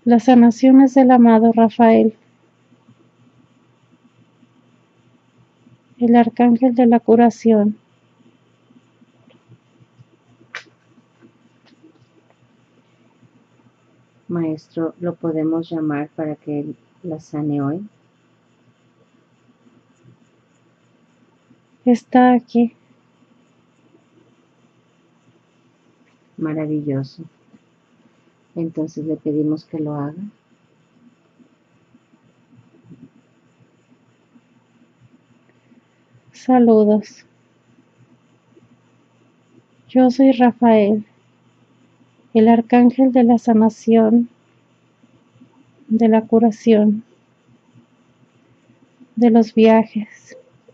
Las sanaciones del amado Rafael, el arcángel de la curación. Maestro, ¿lo podemos llamar para que él la sane hoy? Está aquí. Maravilloso. Entonces le pedimos que lo haga. Saludos. Yo soy Rafael, el arcángel de la sanación, de la curación, de los viajes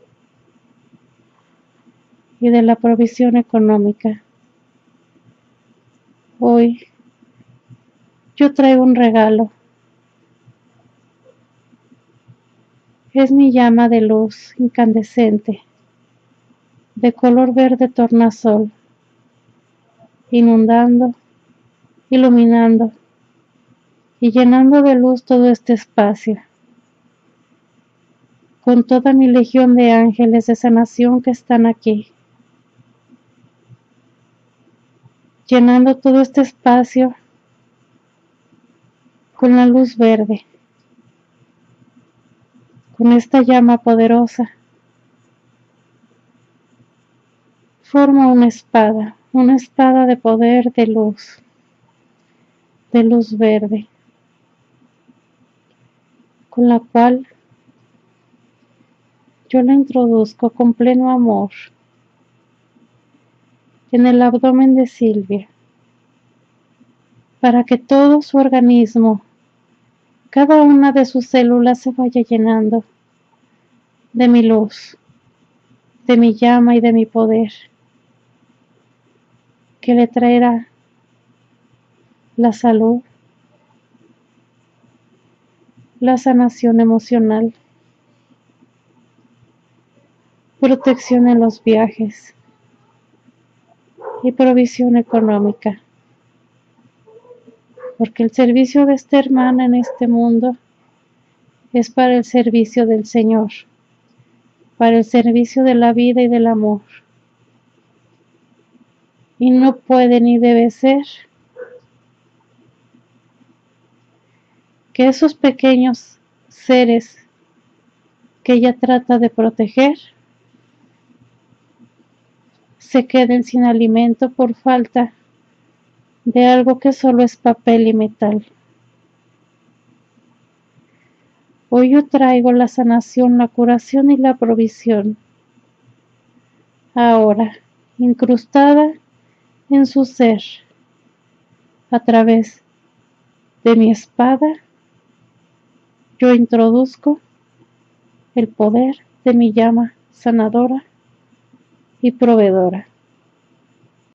y de la provisión económica. Hoy yo traigo un regalo. Es mi llama de luz incandescente, de color verde tornasol, inundando, iluminando y llenando de luz todo este espacio, con toda mi legión de ángeles de sanación que están aquí, llenando todo este espacio con la luz verde, con esta llama poderosa. Forma una espada de poder, de luz verde, con la cual yo la introduzco con pleno amor en el abdomen de Silvia, para que todo su organismo, cada una de sus células se vaya llenando de mi luz, de mi llama y de mi poder, que le traerá la salud, la sanación emocional, protección en los viajes y provisión económica, porque el servicio de esta hermana en este mundo es para el servicio del Señor, para el servicio de la vida y del amor, y no puede ni debe ser que esos pequeños seres que ella trata de proteger se queden sin alimento por falta de algo que solo es papel y metal. Hoy yo traigo la sanación, la curación y la provisión, ahora incrustada en su ser, a través de mi espada. Yo introduzco el poder de mi llama sanadora y proveedora.